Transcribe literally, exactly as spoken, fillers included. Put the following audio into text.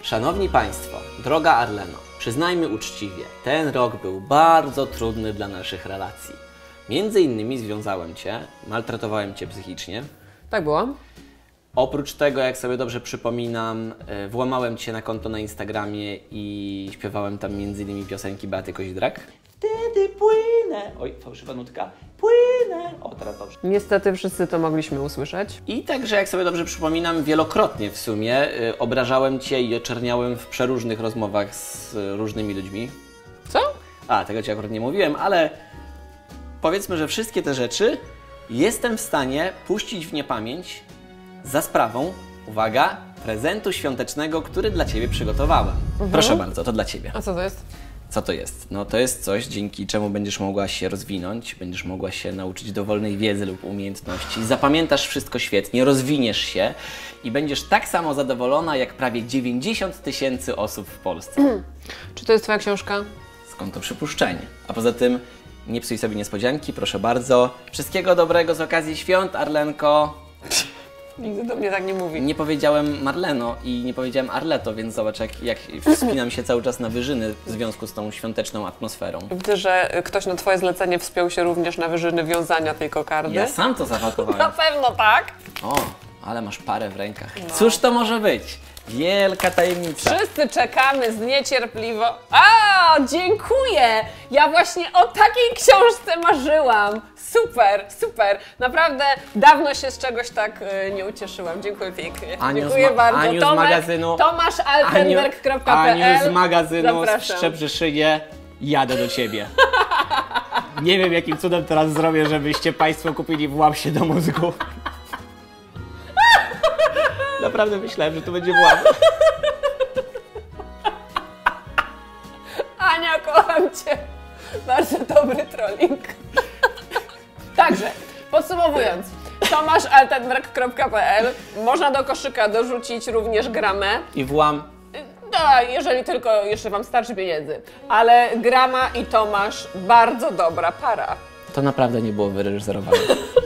Szanowni Państwo, droga Arleno, przyznajmy uczciwie, ten rok był bardzo trudny dla naszych relacji. Między innymi związałem Cię, maltretowałem Cię psychicznie. Tak było. Oprócz tego, jak sobie dobrze przypominam, włamałem Cię na konto na Instagramie i śpiewałem tam między innymi piosenki Beaty Koźdrak. Wtedy płynę. Oj, fałszywa nutka. Płynę. O, teraz dobrze. Niestety wszyscy to mogliśmy usłyszeć. I także, jak sobie dobrze przypominam, wielokrotnie w sumie y, obrażałem Cię i oczerniałem w przeróżnych rozmowach z y, różnymi ludźmi. Co? A, tego Ci akurat nie mówiłem, ale powiedzmy, że wszystkie te rzeczy jestem w stanie puścić w niepamięć za sprawą, uwaga, prezentu świątecznego, który dla Ciebie przygotowałem. Mhm. Proszę bardzo, to dla Ciebie. A co to jest? Co to jest? No to jest coś, dzięki czemu będziesz mogła się rozwinąć, będziesz mogła się nauczyć dowolnej wiedzy lub umiejętności, zapamiętasz wszystko świetnie, rozwiniesz się i będziesz tak samo zadowolona jak prawie dziewięćdziesiąt tysięcy osób w Polsce. Hmm. Czy to jest Twoja książka? Skąd to przypuszczenie? A poza tym nie psuj sobie niespodzianki, proszę bardzo. Wszystkiego dobrego z okazji świąt, Arlenko. Nigdy do mnie tak nie mówi. Nie powiedziałem Marleno i nie powiedziałem Arleto, więc zobacz, jak, jak wspinam się cały czas na wyżyny w związku z tą świąteczną atmosferą. Widzę, że ktoś na Twoje zlecenie wspiął się również na wyżyny wiązania tej kokardy. Ja sam to zapakowałem. Na pewno tak. O, ale masz parę w rękach. No. Cóż to może być? Wielka tajemnica. Wszyscy czekamy z niecierpliwością. A, dziękuję! Ja właśnie o takiej książce marzyłam. Super, super. Naprawdę dawno się z czegoś tak y, nie ucieszyłam. Dziękuję pięknie. Aniu Dziękuję z bardzo. Aniu Tomek, z magazynu. tomasz altenberg kropka p l. Aniu z magazynu Zapraszam. Szczebrzy szyję. Jadę do Ciebie. Nie wiem, jakim cudem teraz zrobię, żebyście Państwo kupili włam się do mózgu. Naprawdę myślałem, że to będzie włam. Ania, kocham Cię. Bardzo dobry trolling. Także, podsumowując, tomasz altenberg kropka p l. Można do koszyka dorzucić również gramę. I włam. No, jeżeli tylko jeszcze Wam starczy pieniędzy. Ale Grama i Tomasz, bardzo dobra para. To naprawdę nie było wyreżyserowane.